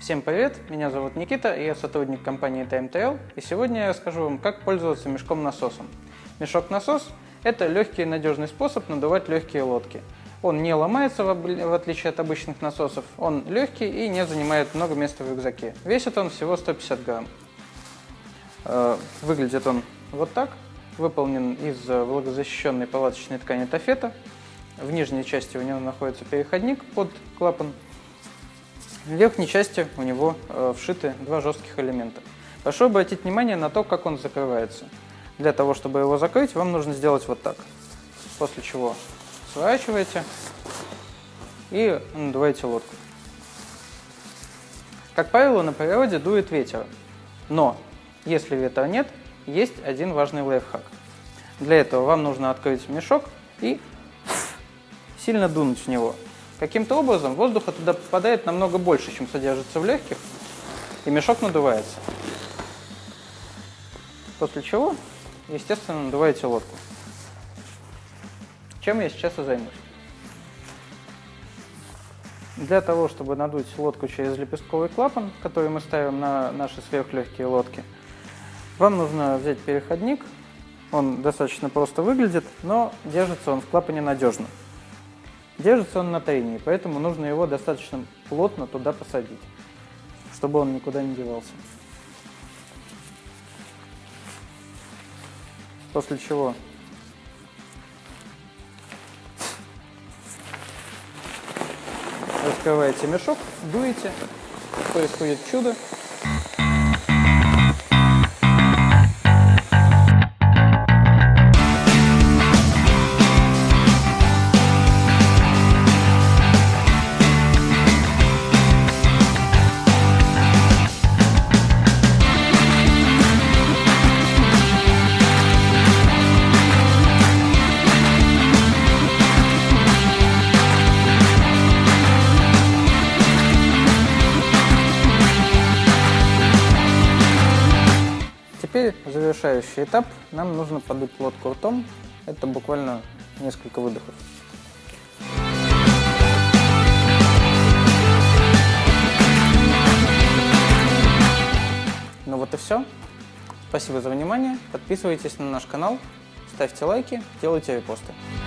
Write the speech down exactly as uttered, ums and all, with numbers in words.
Всем привет, меня зовут Никита, и я сотрудник компании TimeTrail, и сегодня я расскажу вам, как пользоваться мешком-насосом. Мешок-насос – это легкий и надежный способ надувать легкие лодки. Он не ломается, в отличие от обычных насосов, он легкий и не занимает много места в рюкзаке. Весит он всего сто пятьдесят грамм. Выглядит он вот так, выполнен из влагозащищенной палаточной ткани тафета. В нижней части у него находится переходник под клапан. В верхней части у него э, вшиты два жестких элемента. Прошу обратить внимание на то, как он закрывается. Для того, чтобы его закрыть, вам нужно сделать вот так. После чего сворачиваете и надуваете лодку. Как правило, на природе дует ветер. Но если ветра нет, есть один важный лайфхак. Для этого вам нужно открыть мешок и сильно дунуть в него. Каким-то образом воздуха туда попадает намного больше, чем содержится в легких, и мешок надувается. После чего, естественно, надуваете лодку. Чем я сейчас и займусь. Для того, чтобы надуть лодку через лепестковый клапан, который мы ставим на наши сверхлегкие лодки, вам нужно взять переходник. Он достаточно просто выглядит, но держится он в клапане надежно. Держится он на трении, поэтому нужно его достаточно плотно туда посадить, чтобы он никуда не девался. После чего раскрываете мешок, дуете, происходит чудо. Теперь завершающий этап. Нам нужно подуть лодку ртом. Это буквально несколько выдохов. Ну вот и все. Спасибо за внимание. Подписывайтесь на наш канал, ставьте лайки, делайте репосты.